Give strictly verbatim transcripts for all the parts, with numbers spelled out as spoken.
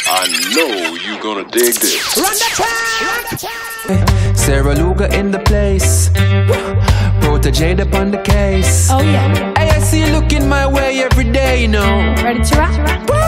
I know you gonna dig this. Run the track! Sarah Luga in the place. Protege upon the case. Oh yeah. Hey, I see you looking my way every day, you know. Ready to rock?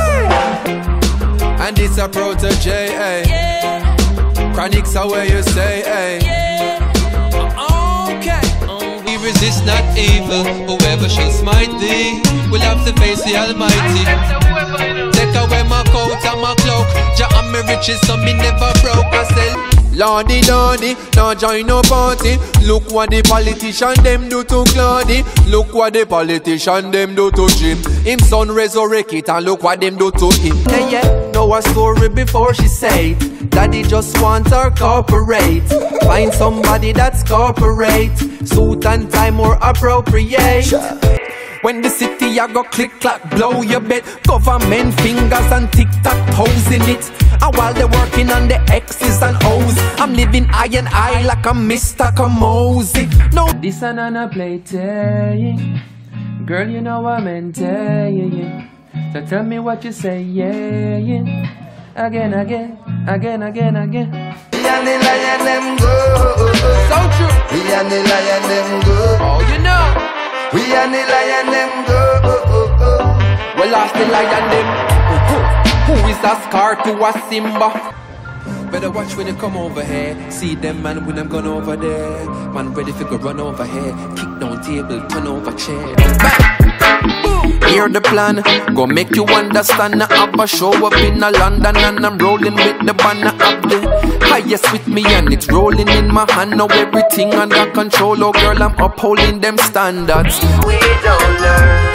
And it's a protege, hey. Yeah. Chronics are where you say, hey. Yeah. Okay. We resist not evil. Whoever shall smite thee will have to face the Almighty. Take away my coat and my cloak. Jah and me riches, so me never broke. I say, Lordy, Lordy, now join no party. Look what the politician them do to Claudy. Look what the politician them do to Jim. Him son resurrect it and look what them do to him. Yeah, yeah, know a story before she said Daddy just want her corporate. Find somebody that's corporate. Suit and tie more appropriate. When the city a go click clack blow your bed. Government fingers and tic-tac toes in it. And while they working on the X's and O's, I'm living eye and eye like a Mister Kamosi. No, this another plate, girl, you know I'm into yeah. So tell me what you say, yeah, yeah. Again, again, again, again, again. We and the lion them go. So true. We and the lion them go. Oh, you know. We and the lion them go. Well, lost the lion them. Who is a scar to a Simba? Better watch when you come over here. See them man when I'm gone over there. Man ready for go run over here. Kick down table, turn over chair. Bang! Hear the plan, go make you understand. I have a show up in a London and I'm rolling with the banner of the highest with me and it's rolling in my hand. Now everything under control. Oh girl, I'm upholding them standards. We don't learn.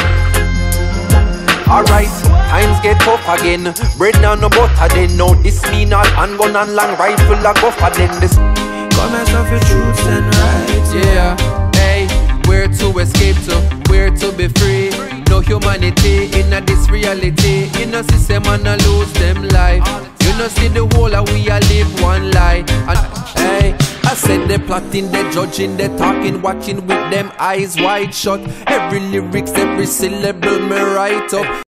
Alright, times get tough again. Bread now no butter then. No this mean all handgun and long rifle a go for then. This come as of your truths and rights. Yeah, hey, where to escape to, where to be free. No humanity in a this reality. In a system and a lose them life. You know see the whole of we a live one lie. And hey, I said they plotting, they judging, they talking, watching with them eyes wide shut. Every lyrics, every syllable me write up.